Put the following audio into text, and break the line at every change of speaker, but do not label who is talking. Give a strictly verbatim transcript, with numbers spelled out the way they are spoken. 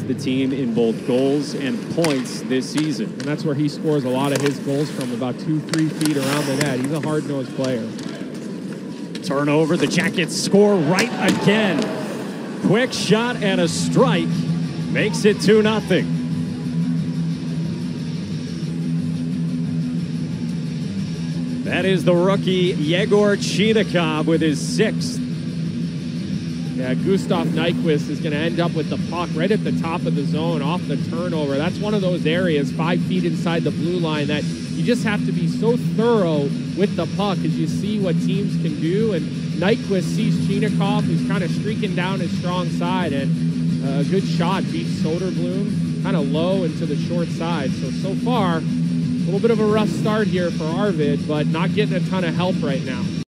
the team in both goals and points this season.
And that's where he scores a lot of his goals from, about two, three feet around the net. He's a hard-nosed player.
Turnover, the Jackets score right again. Quick shot and a strike makes it two nothing. That is the rookie Yegor Chinakhov with his sixth.
Yeah, Gustav Nyquist is going to end up with the puck right at the top of the zone off the turnover. That's one of those areas five feet inside the blue line that you just have to be so thorough with the puck as you see what teams can do. And Nyquist sees Chinakhov, who's kind of streaking down his strong side, and a good shot beats Soderblom kind of low into the short side. So, so far, a little bit of a rough start here for Arvid, but not getting a ton of help right now.